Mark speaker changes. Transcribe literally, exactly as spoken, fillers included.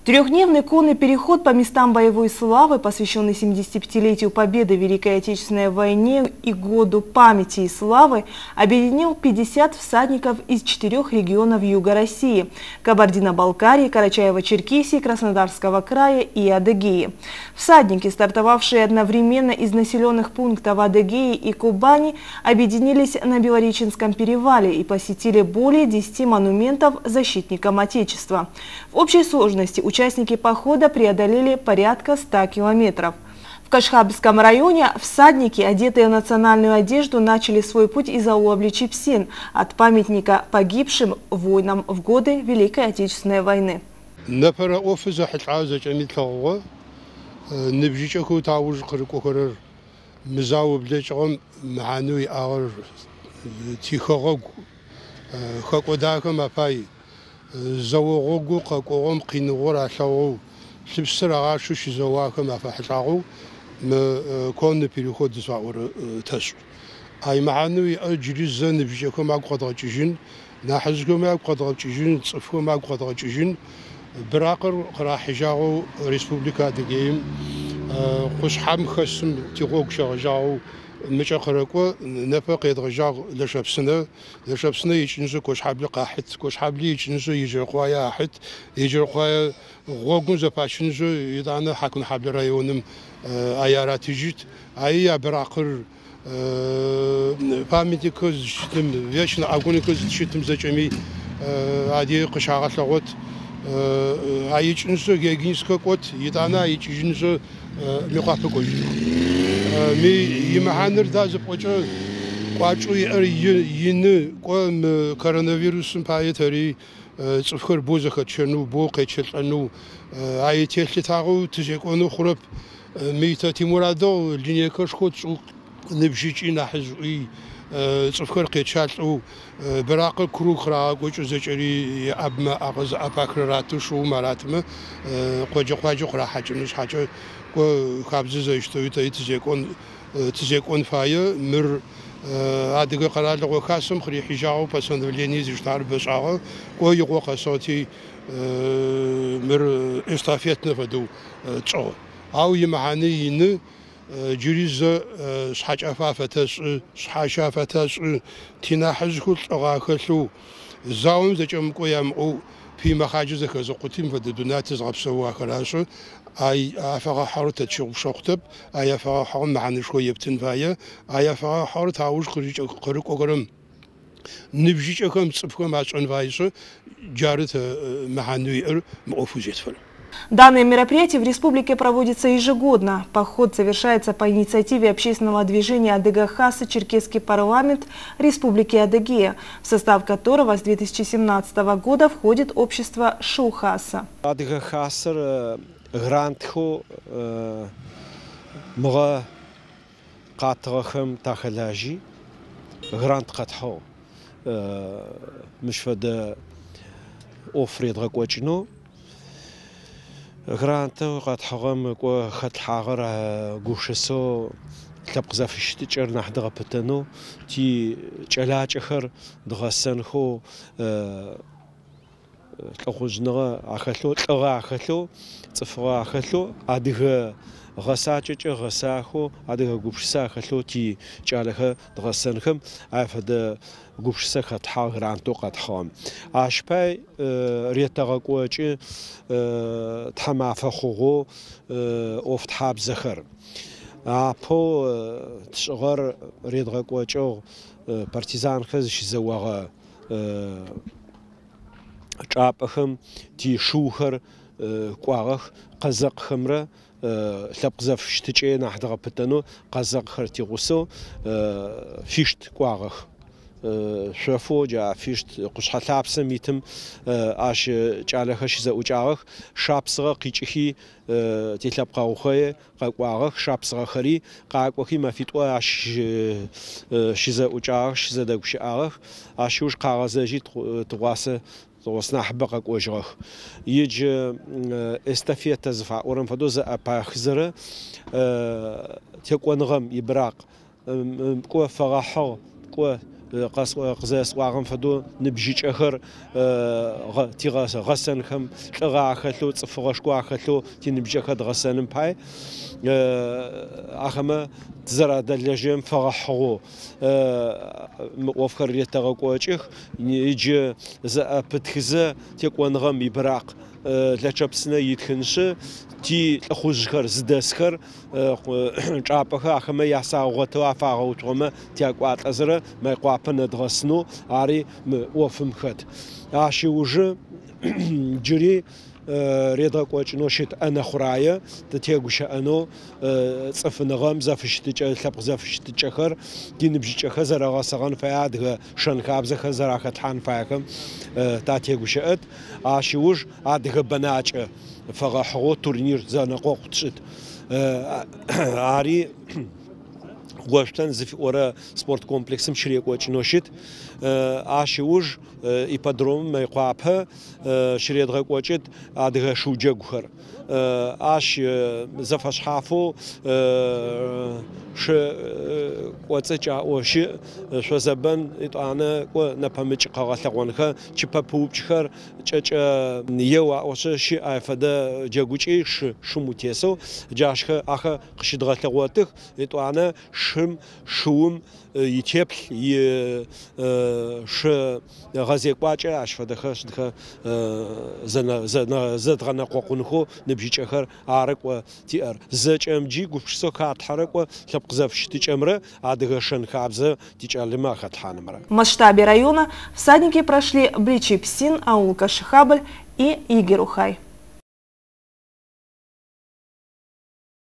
Speaker 1: Трехдневный конный переход по местам боевой славы, посвященный семидесятипятилетию Победы в Великой Отечественной войне и году памяти и славы, объединил пятьдесят всадников из четырех регионов Юга России – Кабардино-Балкарии, Карачаево-Черкесии, Краснодарского края и Адыгеи. Всадники, стартовавшие одновременно из населенных пунктов Адыгеи и Кубани, объединились на Белореченском перевале и посетили более десяти монументов защитникам Отечества. В общей сложности участники похода преодолели порядка ста километров. В Кашхабском районе всадники, одетые в национальную одежду, начали свой путь из аула Бличипсин, от памятника погибшим воинам в годы Великой Отечественной войны.
Speaker 2: Завогу каком кинугор ашау липсера шуши завахам афахшау м конный переход зваур таш ай маануи аджризан бжеком аквадрачжин нахзгом аквадрачжин цфом аквадрачжин бракр рахижау республика дегем خشحم خشم تيغوك شاجاو مشاخركو نفق يدرجاو لشبسنا لشبسنا يجنزو كوش حبل قاحت كوش حبل يجنزو يجر قوايا حت يجر قوايا غوغون زباشنزو يدانا حكون حبل رايونم ايارات جيت اي براقر памятникos شتم вечно агоникos شتم зачеми ади قشاغلغوت аичнзо гегинско кот يدانا аичнзо مقاطع مي يمحنر داز بوجو قاچو ين قوم كورونا بايتري صفر بوزخ تشنو بو قيچلنو اي تيلتاغو تجيكونو خرب ميتا تيمورادو لينيكش خود نبجيچي نحزوي صفر قيچالو براق كرو خرا قوچو زچري ابما اغز اباكراتو شو مراتم قوجو قوجو خرا حاجنش حاجه خابز زيشتوي تيجيكون تيجيكون فاي مر ادغه قرار لو خاصم خري حجاو بسندوليني زشتار بشاو قو يقو قصوتي مر استافيت نفدو تصو او يمحاني ين جريز شحاجافا فتش شحاشا فتش تينا حزكو صغاخلو زاوم زچمقو يامقو في مخاجز كزو قتيم فددونات زغبسوا خراشو اي افغا حرت تشوق شوقتب اي افغا حرم معنى شويه بتنفايه اي افغا حرت هاوش قريق قريق قرم نبجيكم صفكم اشنفايسو جارت معنوير مقفوجت فل.
Speaker 1: Данное мероприятие в республике проводится ежегодно. Поход совершается по инициативе общественного движения Адыга-Хаса «Черкесский парламент Республики Адыгея», в состав которого с две тысячи семнадцатого года входит общество Шоу-Хаса.
Speaker 3: Адыга-Хасар грантху мга катгахам тахалажи грант катху мшфада офред ракочно гранту катхагам ко хатхагар гушесо تبقزافشت تجرنا حدا قبتنو تي جلاج آخر دغسن خو تلقوجنا أخلو تلقى أخلو تفرع أخلو أديه غساج غساخو أديه قبشسا أخلو تي جالها دغسن خم أفد قبشسا خطحا رانتو قطحام أشبه ريتاق قوتي تحمع فخوغو أفت حاب زخر أبو تشغر ريد غاكواتشو بارتيزان خز شزواغا جابخم تي شوخر قواغخ قزق خمرة لبقزف شتجي نحد غبتنو قزق خرتي غسو فيشت قواغخ شافو جا فيشت قش حلابس ميتم اش جالخش زوجاغ شابسغه قيچخي تيلبقا وخي قواغ شابسغه خري قاقوخي ما فيتو اش شيزا وجاغ شيزا دغشاغ اشوش قاغزجي تغاسه توسنا حبقا قوجغ يج استافيتا زفا ورم فدوز اباخزره تيقونغم يبراق قو فغاحو قو قص قزاس واقم فدو نبجيج أخر تيغاس غسنهم لغا خلو تصفغش قوا خلو تنبجي خد غسنم باي أخما تزرع دلجيم فرحو وفخر يتغقوجيخ يجي زا بتخزا تيكون غم يبراق لچبسنا يتخنش تي خوجخر زدسخر چاپخه اخما ياساغوتو افاغوتوما تياقوات ازره ما يقواپن دغسنو اري وفم خد اشي وجه جري ريدا قوچ نوشت انا خرايه تتيغوش انو صفنغم زفشت لب زفشت چخر دينبجي خزر غاسغان فياد شنخاب زخزر خطحان فاكم تاتيغوشت اشوج ادغ بناچ فغحو تورنير زنقو قطشت اري غوشتن زف ورا سبورت كومبلكسم شري قوچ نوشت اشوج ايبادروم ميقوابه شري دغ قوچت ادغ شوجغخر اش زفش حافو ش قوصچا اوش شو زبن انا قو نپمچ قغلغونخه چپا پوبچخر چچ يوا اوش شي افدا جغوچي ش شموتيسو جاشخه اخه قشدغلغوتخ انا شم شوم يتيبل ي ش غازي قواچا اشفدخه شدخه زنا زنا زدغنا قوقنخو نبجيچخر ارق تير زچمجي گوفشسو كاتحرق لبقزفش тичемре, а дгашен хабзе тичалима хатханмра.
Speaker 1: В масштабе района всадники прошли Бричи-Псин, аул Кашихабль и Игерухай.